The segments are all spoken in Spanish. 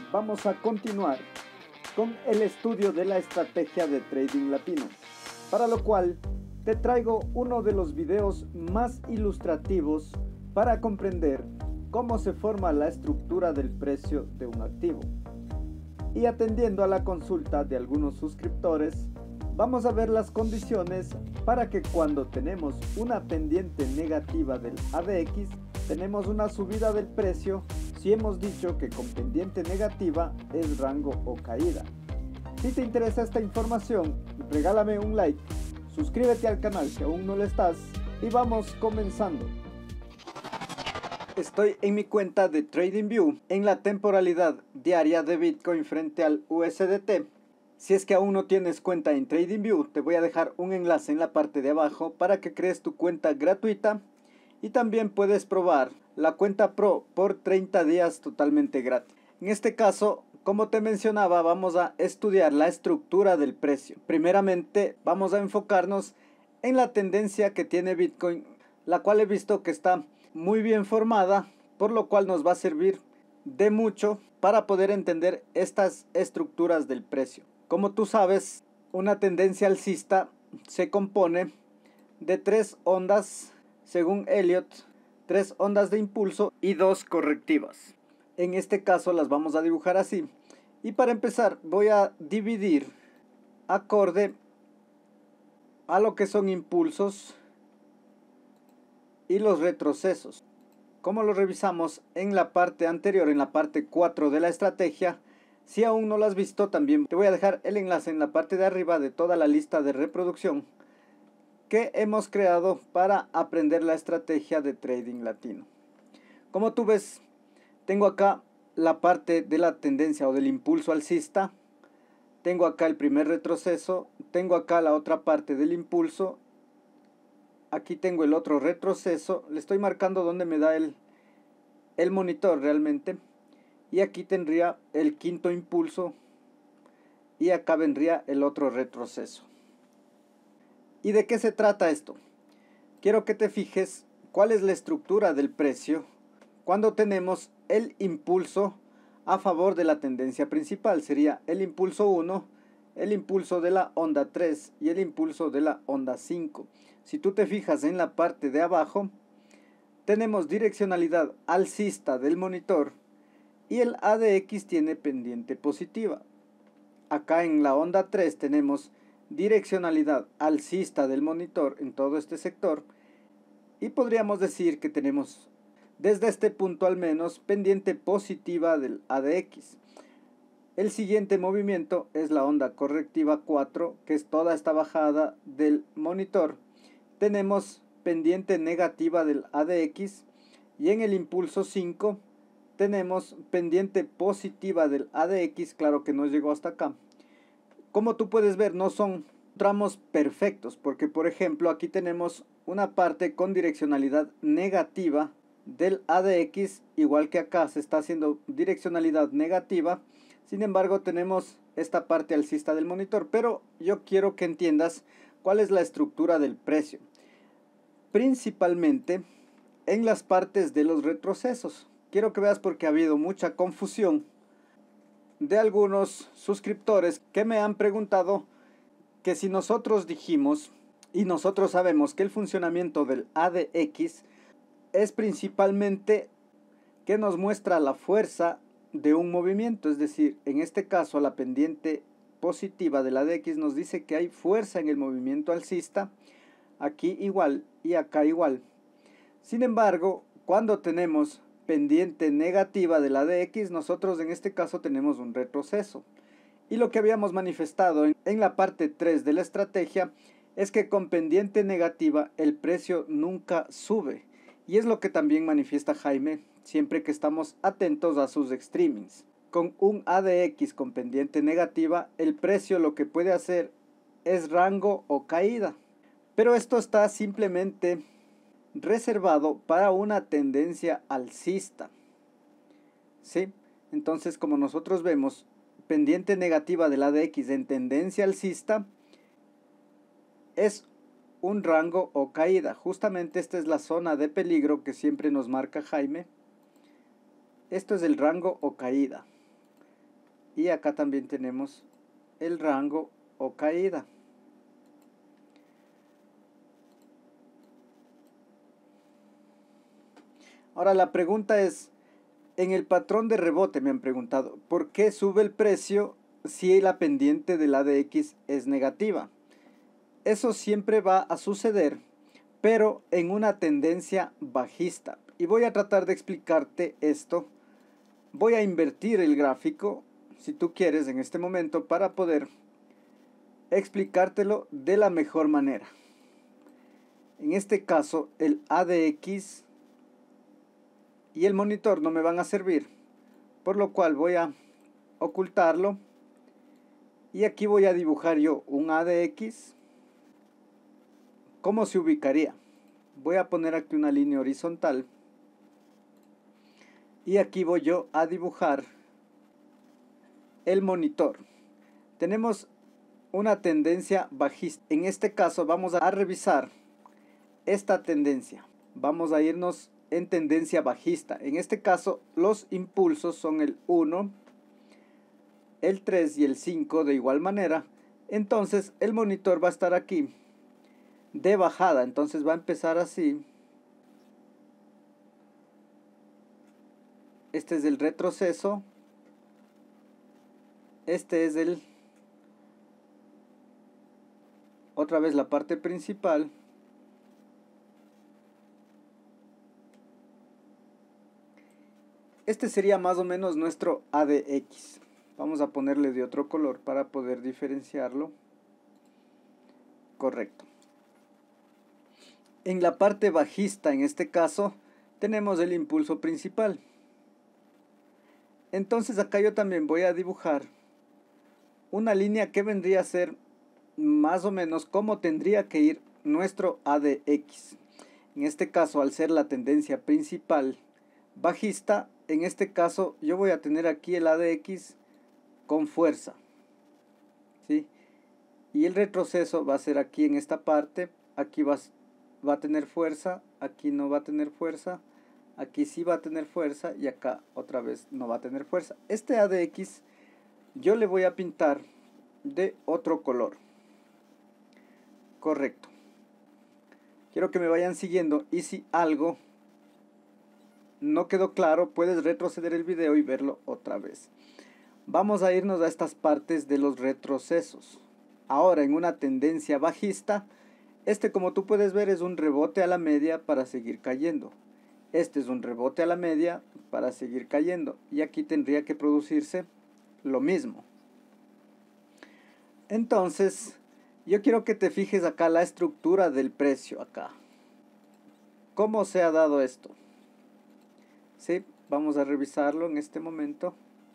vamos a continuar con el estudio de la estrategia de trading latino, para lo cual te traigo uno de los videos más ilustrativos para comprender cómo se forma la estructura del precio de un activo. Y atendiendo a la consulta de algunos suscriptores, vamos a ver las condiciones para que cuando tenemos una pendiente negativa del ADX, tenemos una subida del precio si hemos dicho que con pendiente negativa es rango o caída. Si te interesa esta información, regálame un like, suscríbete al canal si aún no lo estás y vamos comenzando. Estoy en mi cuenta de TradingView en la temporalidad diaria de Bitcoin frente al USDT. Si es que aún no tienes cuenta en TradingView, te voy a dejar un enlace en la parte de abajo para que crees tu cuenta gratuita y también puedes probar la cuenta Pro por 30 días totalmente gratis. En este caso, como te mencionaba, vamos a estudiar la estructura del precio. Primeramente, vamos a enfocarnos en la tendencia que tiene Bitcoin, la cual he visto que está muy bien formada, por lo cual nos va a servir de mucho para poder entender estas estructuras del precio. Como tú sabes, una tendencia alcista se compone de 3 ondas, según Elliott, 3 ondas de impulso y 2 correctivas. En este caso las vamos a dibujar así. Y para empezar voy a dividir acorde a lo que son impulsos y los retrocesos. Como lo revisamos en la parte anterior, en la parte 4 de la estrategia, si aún no lo has visto, también te voy a dejar el enlace en la parte de arriba de toda la lista de reproducción que hemos creado para aprender la estrategia de trading latino. Como tú ves, tengo acá la parte de la tendencia o del impulso alcista, tengo acá el primer retroceso, tengo acá la otra parte del impulso, aquí tengo el otro retroceso, le estoy marcando donde me da el monitor realmente, y aquí tendría el quinto impulso y acá vendría el otro retroceso. ¿Y de qué se trata esto? Quiero que te fijes cuál es la estructura del precio cuando tenemos el impulso a favor de la tendencia principal. Sería el impulso 1, el impulso de la onda 3 y el impulso de la onda 5. Si tú te fijas en la parte de abajo, tenemos direccionalidad alcista del monitor y el ADX tiene pendiente positiva. Acá en la onda 3 tenemos direccionalidad alcista del monitor en todo este sector y podríamos decir que tenemos desde este punto al menos pendiente positiva del ADX. El siguiente movimiento es la onda correctiva 4, que es toda esta bajada del monitor. Tenemos pendiente negativa del ADX y en el impulso 5 tenemos pendiente positiva del ADX, claro que no llegó hasta acá. Como tú puedes ver, no son tramos perfectos, porque por ejemplo aquí tenemos una parte con direccionalidad negativa del ADX, igual que acá se está haciendo direccionalidad negativa. Sin embargo, tenemos esta parte alcista del monitor, pero yo quiero que entiendas cuál es la estructura del precio, principalmente en las partes de los retrocesos. Quiero que veas porque ha habido mucha confusión de algunos suscriptores que me han preguntado que si nosotros dijimos y nosotros sabemos que el funcionamiento del ADX es principalmente que nos muestra la fuerza de un movimiento, es decir, en este caso la pendiente positiva del ADX nos dice que hay fuerza en el movimiento alcista, aquí igual y acá igual. Sin embargo, cuando tenemos pendiente negativa del ADX, nosotros en este caso tenemos un retroceso. Y lo que habíamos manifestado en la parte 3 de la estrategia es que con pendiente negativa el precio nunca sube. Y es lo que también manifiesta Jaime siempre que estamos atentos a sus streamings. Con un ADX con pendiente negativa, el precio lo que puede hacer es rango o caída. Pero esto está simplemente reservado para una tendencia alcista. ¿Sí? Entonces, como nosotros vemos, pendiente negativa del ADX en tendencia alcista es un rango o caída. Justamente esta es la zona de peligro que siempre nos marca Jaime. Esto es el rango o caída. y acá también tenemos el rango o caída. Ahora la pregunta es, en el patrón de rebote me han preguntado, ¿por qué sube el precio si la pendiente del ADX es negativa? Eso siempre va a suceder, pero en una tendencia bajista. Y voy a tratar de explicarte esto. Voy a invertir el gráfico, si tú quieres, en este momento para poder explicártelo de la mejor manera. En este caso, el ADX y el monitor no me van a servir, por lo cual voy a ocultarlo y aquí voy a dibujar yo un ADX. ¿Cómo se ubicaría? Voy a poner aquí una línea horizontal y aquí voy yo a dibujar el monitor. Tenemos una tendencia bajista. En este caso vamos a revisar esta tendencia. Vamos a irnos en tendencia bajista. En este caso los impulsos son el 1, el 3 y el 5 de igual manera. Entonces el monitor va a estar aquí de bajada. Entonces va a empezar así. Este es el retroceso. Este es otra vez la parte principal. Este sería más o menos nuestro ADX. Vamos a ponerle de otro color para poder diferenciarlo. Correcto. En la parte bajista, en este caso, tenemos el impulso principal. Entonces acá yo también voy a dibujar una línea que vendría a ser más o menos como tendría que ir nuestro ADX. En este caso, al ser la tendencia principal bajista, en este caso yo voy a tener aquí el ADX con fuerza, ¿sí? Y el retroceso va a ser aquí en esta parte. Aquí va a tener fuerza, aquí no va a tener fuerza, aquí sí va a tener fuerza y acá otra vez no va a tener fuerza. Este ADX yo le voy a pintar de otro color. Correcto. Quiero que me vayan siguiendo y si algo no quedó claro, puedes retroceder el video y verlo otra vez. Vamos a irnos a estas partes de los retrocesos. Ahora en una tendencia bajista, como tú puedes ver es un rebote a la media para seguir cayendo. Este es un rebote a la media para seguir cayendo. Y aquí tendría que producirse lo mismo. Entonces, yo quiero que te fijes acá la estructura del precio acá. ¿Cómo se ha dado esto? Sí, vamos a revisarlo en este momento.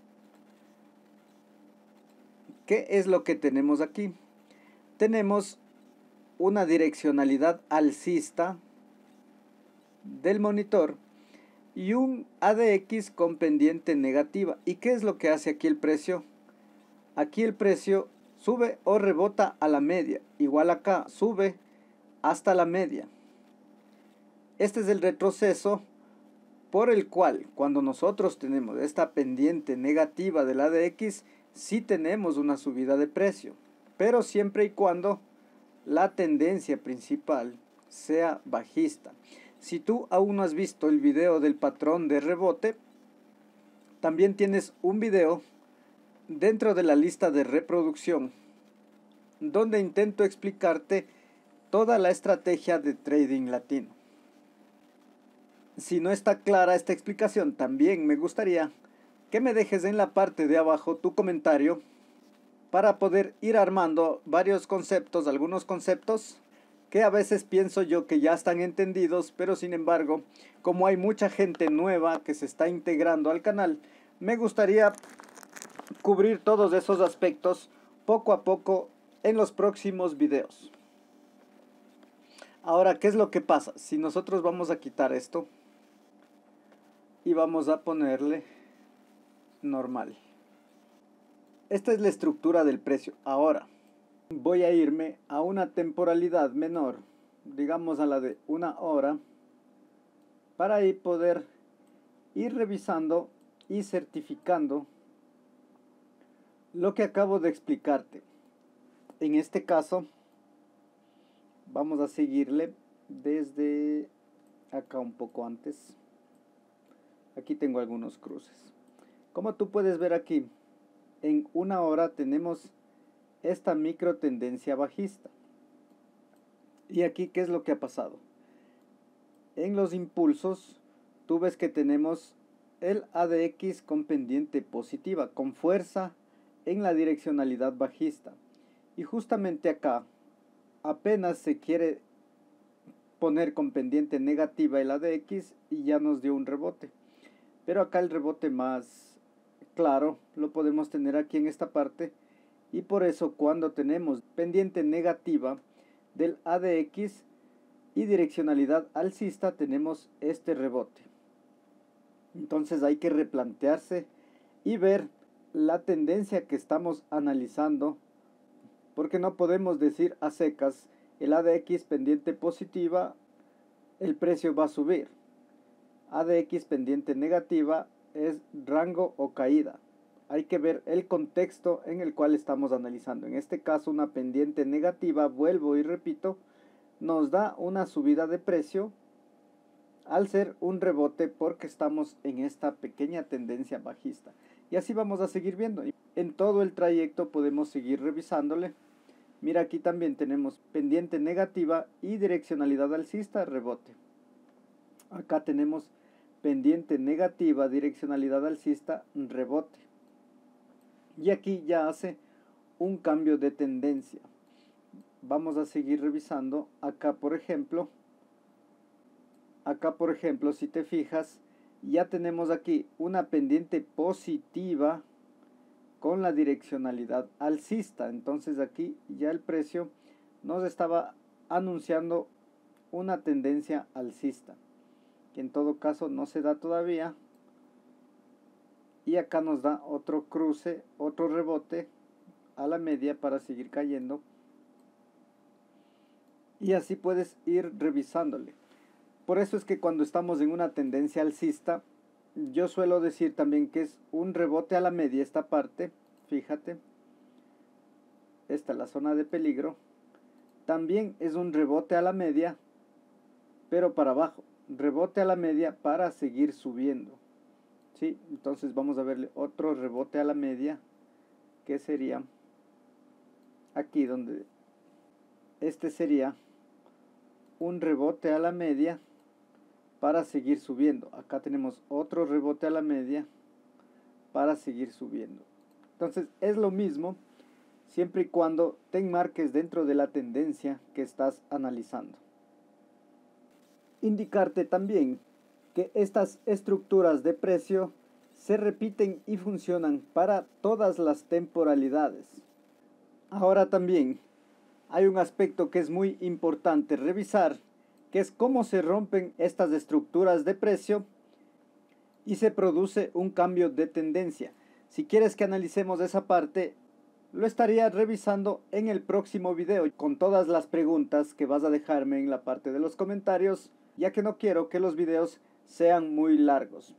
¿Qué es lo que tenemos aquí? Tenemos una direccionalidad alcista del monitor y un ADX con pendiente negativa. ¿Y qué es lo que hace aquí el precio? Aquí el precio sube o rebota a la media. Igual acá, sube hasta la media. Este es el retroceso por el cual cuando nosotros tenemos esta pendiente negativa del ADX, sí tenemos una subida de precio, pero siempre y cuando la tendencia principal sea bajista. Si tú aún no has visto el video del patrón de rebote, también tienes un video dentro de la lista de reproducción donde intento explicarte toda la estrategia de trading latino. Si no está clara esta explicación, también me gustaría que me dejes en la parte de abajo tu comentario para poder ir armando varios conceptos, algunos conceptos que a veces pienso yo que ya están entendidos, pero sin embargo, como hay mucha gente nueva que se está integrando al canal, me gustaría cubrir todos esos aspectos poco a poco en los próximos videos. Ahora, ¿qué es lo que pasa? Si nosotros vamos a quitar esto y vamos a ponerle normal. Esta es la estructura del precio. Ahora voy a irme a una temporalidad menor, digamos a la de 1 hora, para ahí poder ir revisando y certificando lo que acabo de explicarte. En este caso, vamos a seguirle desde acá un poco antes. Aquí tengo algunos cruces. Como tú puedes ver aquí, en una hora tenemos esta micro tendencia bajista. Y aquí, ¿qué es lo que ha pasado? En los impulsos, tú ves que tenemos el ADX con pendiente positiva, con fuerza en la direccionalidad bajista. Y justamente acá, apenas se quiere poner con pendiente negativa el ADX y ya nos dio un rebote. Pero acá el rebote más claro lo podemos tener aquí en esta parte. Y por eso cuando tenemos pendiente negativa del ADX y direccionalidad alcista tenemos este rebote. Entonces hay que replantearse y ver la tendencia que estamos analizando, porque no podemos decir a secas el ADX pendiente positiva, el precio va a subir. ADX pendiente negativa es rango o caída. Hay que ver el contexto en el cual estamos analizando. En este caso, una pendiente negativa, vuelvo y repito, nos da una subida de precio al ser un rebote porque estamos en esta pequeña tendencia bajista. Y así vamos a seguir viendo. En todo el trayecto podemos seguir revisándole. Mira, aquí también tenemos pendiente negativa y direccionalidad alcista, rebote. Acá tenemos pendiente negativa, direccionalidad alcista, rebote. Y aquí ya hace un cambio de tendencia. Vamos a seguir revisando. Acá por ejemplo, si te fijas, ya tenemos aquí una pendiente positiva con la direccionalidad alcista. Entonces aquí ya el precio nos estaba anunciando una tendencia alcista, que en todo caso no se da todavía. Y acá nos da otro cruce, otro rebote a la media para seguir cayendo. Y así puedes ir revisándole. Por eso es que cuando estamos en una tendencia alcista, yo suelo decir también que es un rebote a la media esta parte. Fíjate, esta es la zona de peligro. También es un rebote a la media, pero para abajo. Rebote a la media para seguir subiendo. ¿Sí? Entonces vamos a verle otro rebote a la media, que sería aquí, donde este sería un rebote a la media para seguir subiendo. Acá tenemos otro rebote a la media para seguir subiendo. Entonces es lo mismo siempre y cuando te enmarques dentro de la tendencia que estás analizando. Indicarte también que estas estructuras de precio se repiten y funcionan para todas las temporalidades. Ahora también hay un aspecto que es muy importante revisar, que es cómo se rompen estas estructuras de precio y se produce un cambio de tendencia. Si quieres que analicemos esa parte, lo estaría revisando en el próximo video con todas las preguntas que vas a dejarme en la parte de los comentarios, ya que no quiero que los videos sean muy largos.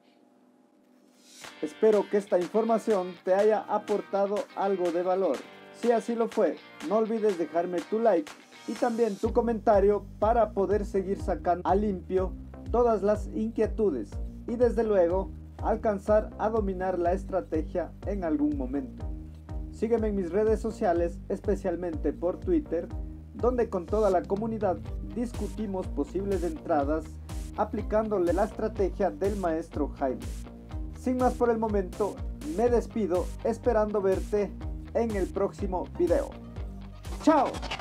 Espero que esta información te haya aportado algo de valor. Si así lo fue, no olvides dejarme tu like y también tu comentario para poder seguir sacando a limpio todas las inquietudes y desde luego alcanzar a dominar la estrategia en algún momento. Sígueme en mis redes sociales, especialmente por Twitter, donde con toda la comunidad discutimos posibles entradas aplicándole la estrategia del maestro Jaime. Sin más por el momento, me despido esperando verte en el próximo video. ¡Chao!